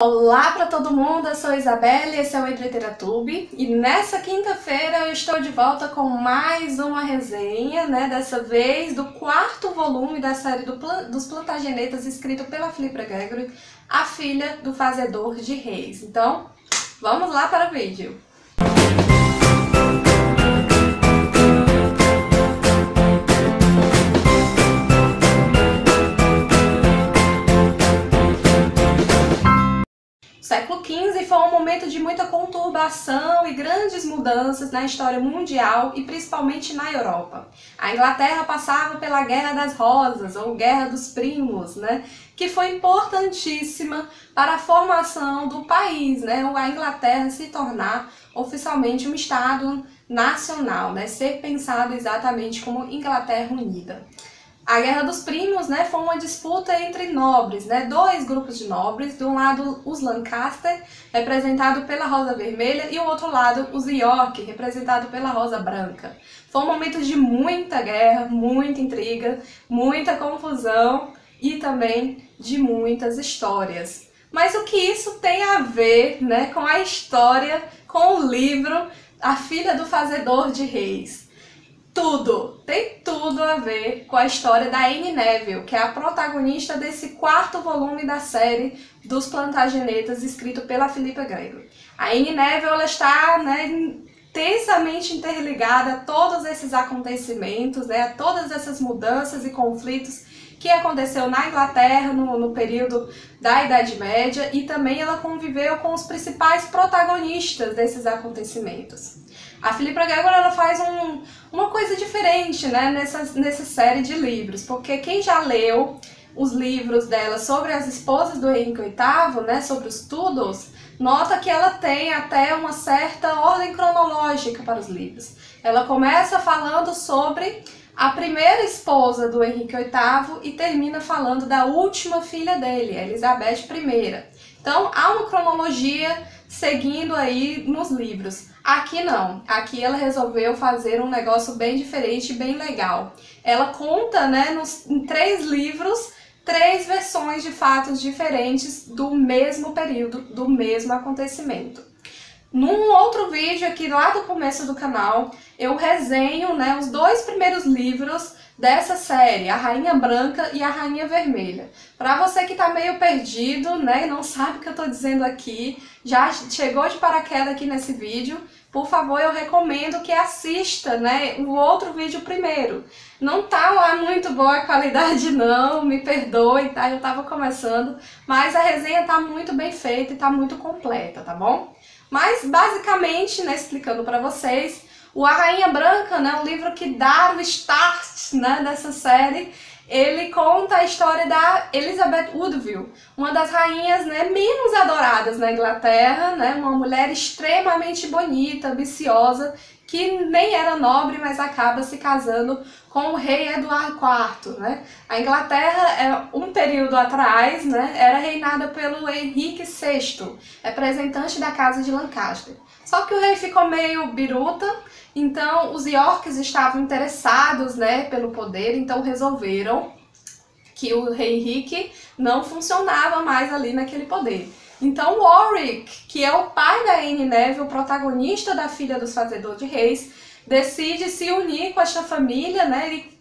Olá para todo mundo, eu sou Isabelle, esse é o EntreLiteratuB e nessa quinta-feira eu estou de volta com mais uma resenha, dessa vez do quarto volume da série dos Plantagenetas, escrito pela Philippa Gregory, a filha do Fazedor de Reis. Então, vamos lá para o vídeo! O século XV foi um momento de muita conturbação e grandes mudanças na história mundial e principalmente na Europa. A Inglaterra passava pela Guerra das Rosas, ou Guerra dos Primos, que foi importantíssima para a formação do país, a Inglaterra se tornar oficialmente um Estado nacional, ser pensado exatamente como Inglaterra Unida. A Guerra dos Primos, foi uma disputa entre nobres, dois grupos de nobres, de um lado os Lancaster, representado pela Rosa Vermelha, e o outro lado os York, representado pela Rosa Branca. Foi um momento de muita guerra, muita intriga, muita confusão e também de muitas histórias. Mas o que isso tem a ver, com a história, com o livro A Filha do Fazedor de Reis? Tudo, tem tudo a ver com a história da Anne Neville, que é a protagonista desse quarto volume da série dos Plantagenetas, escrito pela Philippa Gregory. A Anne Neville ela está intensamente interligada a todos esses acontecimentos, a todas essas mudanças e conflitos que aconteceu na Inglaterra no período da Idade Média, e também ela conviveu com os principais protagonistas desses acontecimentos. A Philippa Gregory ela faz uma coisa diferente nessa série de livros, porque quem já leu os livros dela sobre as esposas do Henrique VIII, sobre os Tudors, nota que ela tem até uma certa ordem cronológica para os livros. Ela começa falando sobre a primeira esposa do Henrique VIII e termina falando da última filha dele, Elizabeth I. Então há uma cronologia seguindo aí nos livros. Aqui não, aqui ela resolveu fazer um negócio bem diferente, bem legal. Ela conta, em 3 livros, 3 versões de fatos diferentes do mesmo período, do mesmo acontecimento. Num outro vídeo aqui lá do começo do canal, eu resenho os 2 primeiros livros dessa série, A Rainha Branca e A Rainha Vermelha. Para você que tá meio perdido, e não sabe o que eu tô dizendo aqui, já chegou de paraquedas aqui nesse vídeo, por favor, eu recomendo que assista, o outro vídeo primeiro. Não tá lá muito boa a qualidade não, me perdoe, tá? Eu tava começando, mas a resenha tá muito bem feita e tá muito completa, tá bom? Mas, basicamente, explicando para vocês, o A Rainha Branca, um livro que dá o start dessa série, ele conta a história da Elizabeth Woodville, uma das rainhas menos adoradas na Inglaterra, uma mulher extremamente bonita, ambiciosa, que nem era nobre, mas acaba se casando com o rei Eduardo IV. A Inglaterra, um período atrás, era reinada pelo Henrique VI, representante da casa de Lancaster. Só que o rei ficou meio biruta, então os Yorks estavam interessados pelo poder, então resolveram que o rei Henrique não funcionava mais ali naquele poder. Então Warwick, que é o pai da Anne Neville, o protagonista da Filha dos Fazedor de Reis, decide se unir com esta família e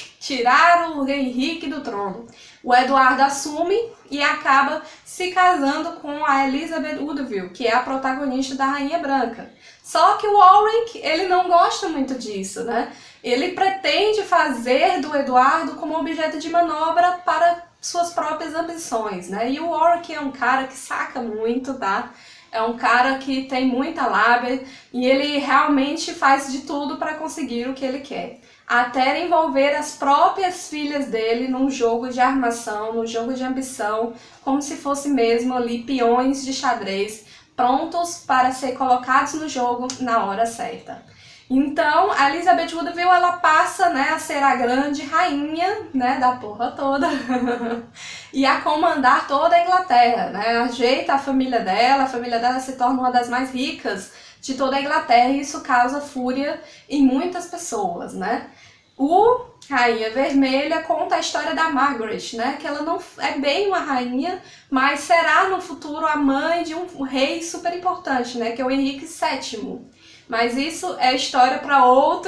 tirar o rei Henrique do trono. O Eduardo assume e acaba se casando com a Elizabeth Woodville, que é a protagonista da Rainha Branca. Só que o Warwick, ele não gosta muito disso, Ele pretende fazer do Eduardo como objeto de manobra para suas próprias ambições, E o Warwick é um cara que saca muito, tá? É um cara que tem muita lábia e ele realmente faz de tudo para conseguir o que ele quer. Até envolver as próprias filhas dele num jogo de armação, num jogo de ambição, como se fosse mesmo ali peões de xadrez, prontos para ser colocados no jogo na hora certa. Então, a Elizabeth Woodville, ela passa a ser a grande rainha da porra toda e a comandar toda a Inglaterra, ajeita a família dela se torna uma das mais ricas de toda a Inglaterra e isso causa fúria em muitas pessoas, O Rainha Vermelha conta a história da Margaret, né? Que ela não é bem uma rainha, mas será no futuro a mãe de um rei super importante, né? Que é o Henrique VII. Mas isso é história para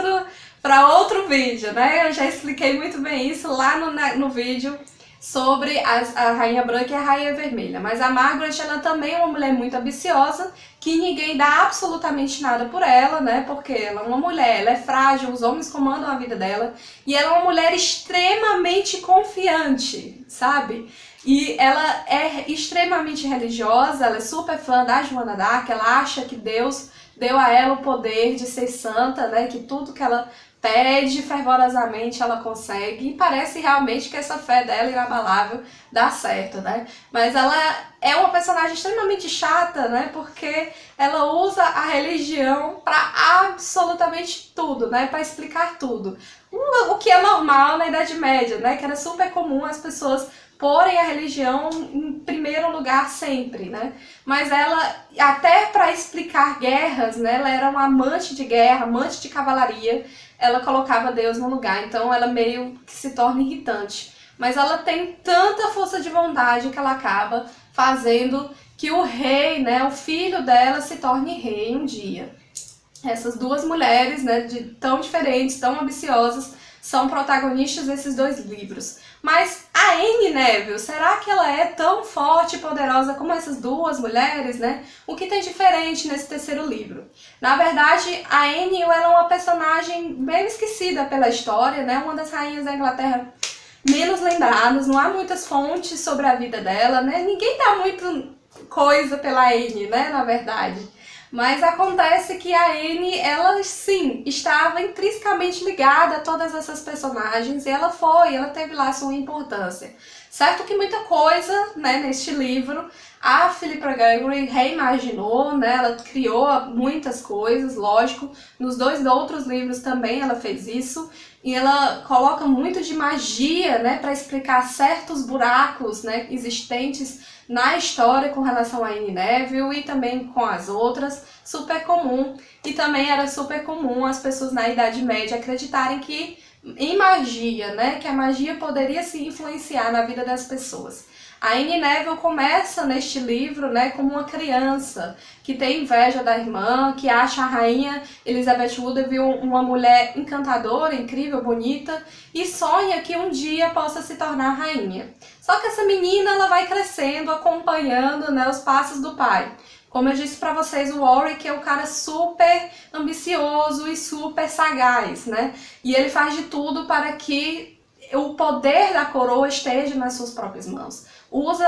outro vídeo, né? Eu já expliquei muito bem isso lá no vídeo sobre a Rainha Branca e a Rainha Vermelha. Mas a Margaret, ela também é uma mulher muito ambiciosa, que ninguém dá absolutamente nada por ela, né? Porque ela é uma mulher, ela é frágil, os homens comandam a vida dela. E ela é uma mulher extremamente confiante, sabe? E ela é extremamente religiosa, ela é super fã da Joana d'Arc, ela acha que Deus deu a ela o poder de ser santa, né? Que tudo que ela pede fervorosamente ela consegue, e parece realmente que essa fé dela inabalável dá certo, né? Mas ela é uma personagem extremamente chata, né? Porque ela usa a religião para absolutamente tudo, né? Para explicar tudo. O que é normal na Idade Média, né? Que era super comum as pessoas porem a religião em primeiro lugar sempre, né? Mas ela, até para explicar guerras, né? Ela era uma amante de guerra, amante de cavalaria, ela colocava Deus no lugar, então ela meio que se torna irritante. Mas ela tem tanta força de vontade que ela acaba fazendo que o rei, né, o filho dela, se torne rei um dia. Essas duas mulheres, né, tão diferentes, tão ambiciosas, são protagonistas desses dois livros. Mas a Anne Neville, será que ela é tão forte e poderosa como essas duas mulheres, né? O que tem diferente nesse terceiro livro? Na verdade, a Anne ela é uma personagem bem esquecida pela história, né? Uma das rainhas da Inglaterra menos lembradas, não há muitas fontes sobre a vida dela, né? Ninguém dá muito coisa pela Anne, né? Na verdade. Mas acontece que a Anne, ela sim, estava intrinsecamente ligada a todas essas personagens, e ela teve lá sua importância. Certo que muita coisa, né, neste livro, a Philippa Gregory reimaginou, né, ela criou muitas coisas, lógico, nos dois outros livros também ela fez isso, e ela coloca muito de magia, né, para explicar certos buracos, né, existentes na história com relação a Anne Neville e também com as outras, super comum. E também era super comum as pessoas na Idade Média acreditarem que em magia, né, que a magia poderia se influenciar na vida das pessoas. A Anne Neville começa neste livro, né, como uma criança que tem inveja da irmã, que acha a rainha Elizabeth Woodville uma mulher encantadora, incrível, bonita, e sonha que um dia possa se tornar rainha. Só que essa menina ela vai crescendo, acompanhando, né, os passos do pai. Como eu disse para vocês, o Warwick é um cara super ambicioso e super sagaz, né? E ele faz de tudo para que o poder da coroa esteja nas suas próprias mãos. Usa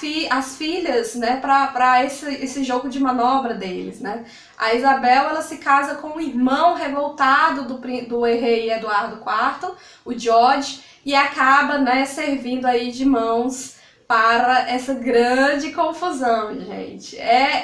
as filhas, né, para esse jogo de manobra deles, né? A Isabel, ela se casa com o irmão revoltado do rei Eduardo IV, o George, e acaba, né, servindo aí de mãos para essa grande confusão, gente.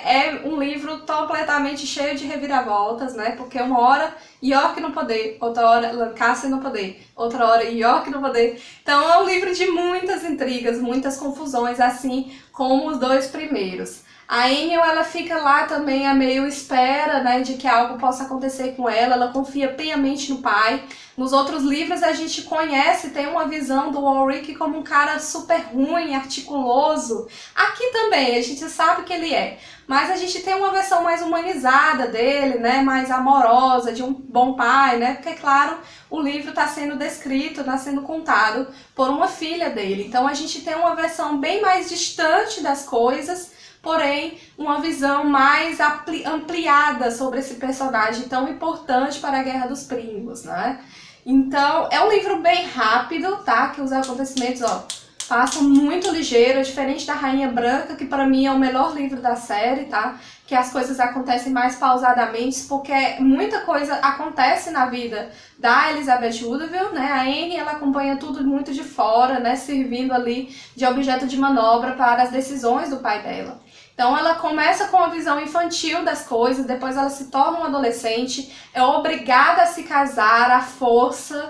É um livro completamente cheio de reviravoltas, né? Porque uma hora York no poder, outra hora Lancaster no poder, outra hora York no poder. Então é um livro de muitas intrigas, muitas confusões, assim como os dois primeiros. A Anne, ela fica lá também a meio espera, né, de que algo possa acontecer com ela confia piamente no pai. Nos outros livros a gente conhece, tem uma visão do Warwick como um cara super ruim, articuloso. Aqui também, a gente sabe que ele é. Mas a gente tem uma versão mais humanizada dele, né, mais amorosa, de um bom pai, né, porque, claro, o livro está sendo descrito, está sendo contado por uma filha dele. Então a gente tem uma versão bem mais distante das coisas, porém uma visão mais ampliada sobre esse personagem tão importante para a Guerra dos Primos, né? Então é um livro bem rápido, tá? Que os acontecimentos, ó, passam muito ligeiro, diferente da Rainha Branca, que para mim é o melhor livro da série, tá? Que as coisas acontecem mais pausadamente, porque muita coisa acontece na vida da Elizabeth Woodville, né? A Anne, ela acompanha tudo muito de fora, né? Servindo ali de objeto de manobra para as decisões do pai dela. Então ela começa com uma visão infantil das coisas, depois ela se torna uma adolescente, é obrigada a se casar à força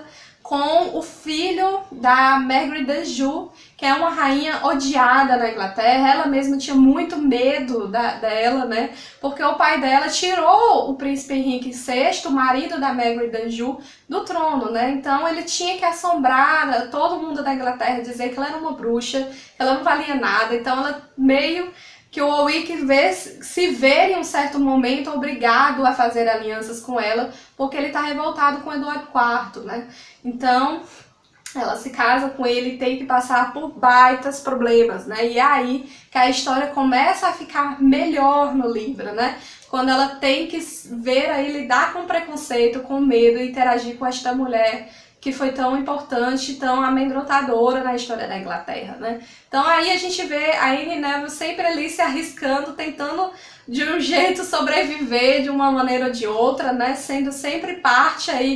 com o filho da Margaret d'Anjou, que é uma rainha odiada na Inglaterra. Ela mesma tinha muito medo dela, né? Porque o pai dela tirou o príncipe Henrique VI, o marido da Margaret d'Anjou, do trono, né? Então ele tinha que assombrar todo mundo da Inglaterra, dizer que ela era uma bruxa, que ela não valia nada. Então ela meio que o Warwick se vê em um certo momento obrigado a fazer alianças com ela, porque ele está revoltado com Eduardo IV, né? Então, ela se casa com ele e tem que passar por baitas problemas, né? E é aí que a história começa a ficar melhor no livro, né? Quando ela tem que ver aí lidar com preconceito, com medo e interagir com esta mulher que foi tão importante, tão amedrontadora na história da Inglaterra, né? Então aí a gente vê a Anne Neville sempre ali se arriscando, tentando de um jeito sobreviver de uma maneira ou de outra, né? Sendo sempre parte aí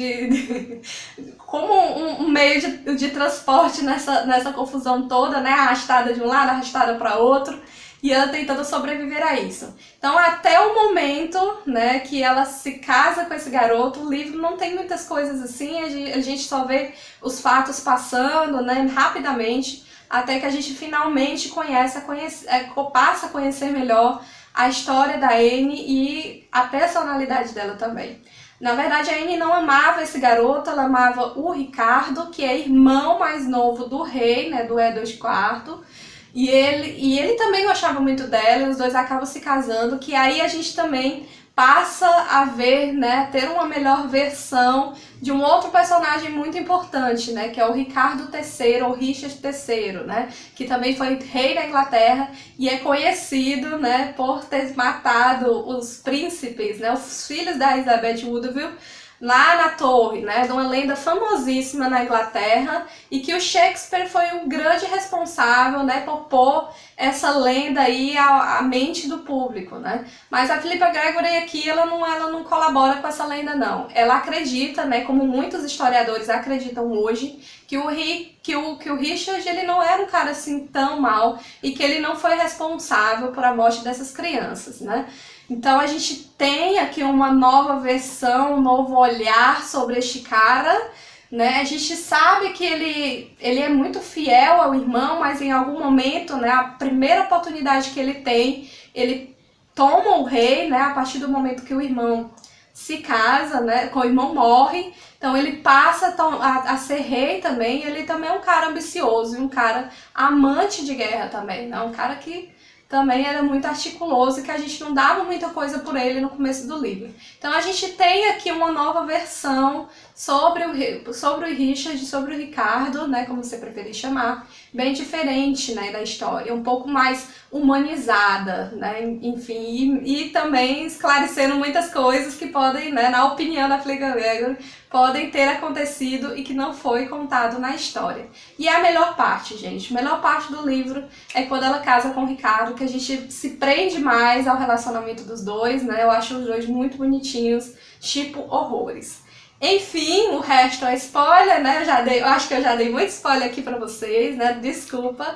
como um meio de transporte nessa confusão toda, né? Arrastada de um lado, arrastada para outro. E ela tentando sobreviver a isso. Então, até o momento, né, que ela se casa com esse garoto, o livro não tem muitas coisas assim, a gente só vê os fatos passando, né, rapidamente, até que a gente finalmente passa a conhecer melhor a história da Anne e a personalidade dela também. Na verdade, a Anne não amava esse garoto, ela amava o Ricardo, que é irmão mais novo do rei, né, do Edward IV. E ele também gostava muito dela, e os dois acabam se casando, que aí a gente também passa a ver, né, ter uma melhor versão de um outro personagem muito importante, né, que é o Ricardo III, ou Richard III, né, que também foi rei da Inglaterra e é conhecido, né, por ter matado os príncipes, né, os filhos da Elizabeth Woodville, lá na torre, né, de uma lenda famosíssima na Inglaterra, e que o Shakespeare foi um grande responsável, né, por pôr essa lenda aí à mente do público, né. Mas a Philippa Gregory aqui, ela não colabora com essa lenda, não. Ela acredita, né, como muitos historiadores acreditam hoje, que o Richard, ele não era um cara assim tão mal, e que ele não foi responsável por a morte dessas crianças, né. Então a gente tem aqui uma nova versão, um novo olhar sobre este cara, né? A gente sabe que ele é muito fiel ao irmão, mas em algum momento, né, a primeira oportunidade que ele tem, ele toma o rei, né, a partir do momento que o irmão se casa, né, que o irmão morre, então ele passa a ser rei também. Ele também é um cara ambicioso e um cara amante de guerra também, né? Um cara que também era muito articuloso e que a gente não dava muita coisa por ele no começo do livro. Então a gente tem aqui uma nova versão sobre o Richard, sobre o Ricardo, né, como você preferir chamar, bem diferente, né, da história, um pouco mais humanizada, né, enfim, e também esclarecendo muitas coisas que podem, né, na opinião da Philippa Gregory, podem ter acontecido e que não foi contado na história. E a melhor parte, gente, a melhor parte do livro é quando ela casa com o Ricardo, que a gente se prende mais ao relacionamento dos dois, né, eu acho os dois muito bonitinhos, tipo horrores. Enfim, o resto é spoiler, né? Eu acho que eu já dei muito spoiler aqui pra vocês, né? Desculpa.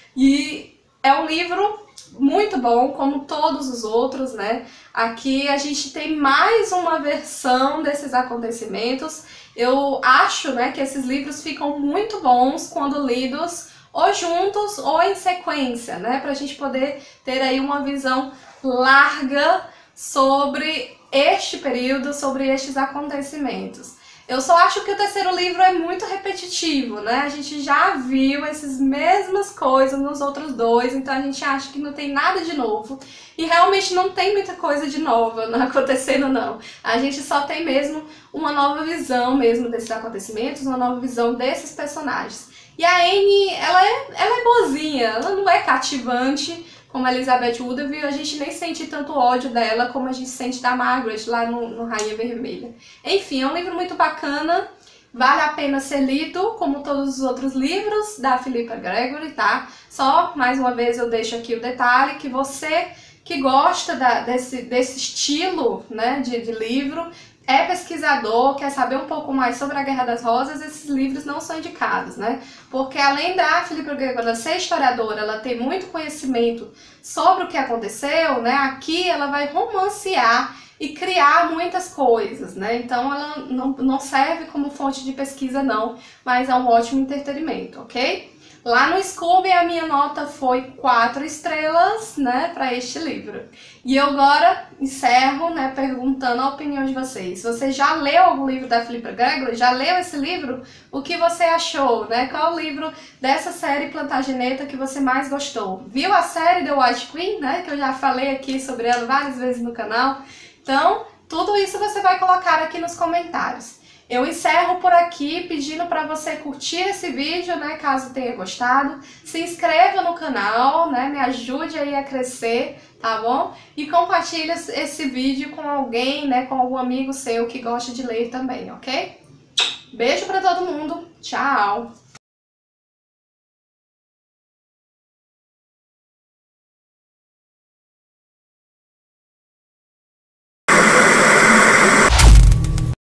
E é um livro muito bom, como todos os outros, né? Aqui a gente tem mais uma versão desses acontecimentos. Eu acho, né, que esses livros ficam muito bons quando lidos ou juntos ou em sequência, né? Pra gente poder ter aí uma visão larga sobre este período, sobre estes acontecimentos. Eu só acho que o terceiro livro é muito repetitivo, né? A gente já viu essas mesmas coisas nos outros dois, então a gente acha que não tem nada de novo. E realmente não tem muita coisa de nova acontecendo, não. A gente só tem mesmo uma nova visão mesmo desses acontecimentos, uma nova visão desses personagens. E a Anne, ela é boazinha, ela não é cativante como a Elizabeth Woodville, a gente nem sente tanto ódio dela como a gente sente da Margaret lá no Rainha Vermelha. Enfim, é um livro muito bacana, vale a pena ser lido, como todos os outros livros da Philippa Gregory, tá? Só, mais uma vez, eu deixo aqui o detalhe que você que gosta desse estilo, né, de livro, é pesquisador, quer saber um pouco mais sobre a Guerra das Rosas, esses livros não são indicados, né? Porque além da Philippa Gregory ser historiadora, ela tem muito conhecimento sobre o que aconteceu, né? Aqui ela vai romancear e criar muitas coisas, né? Então ela não serve como fonte de pesquisa não, mas é um ótimo entretenimento, ok? Lá no Scooby a minha nota foi 4 estrelas, né, para este livro. E eu agora encerro, né, perguntando a opinião de vocês. Você já leu algum livro da Philippa Gregory? Já leu esse livro? O que você achou, né? Qual o livro dessa série Plantageneta que você mais gostou? Viu a série The White Queen, né, que eu já falei aqui sobre ela várias vezes no canal? Então, tudo isso você vai colocar aqui nos comentários. Eu encerro por aqui pedindo para você curtir esse vídeo, né, caso tenha gostado. Se inscreva no canal, né, me ajude aí a crescer, tá bom? E compartilhe esse vídeo com alguém, né, com algum amigo seu que gosta de ler também, ok? Beijo para todo mundo, tchau!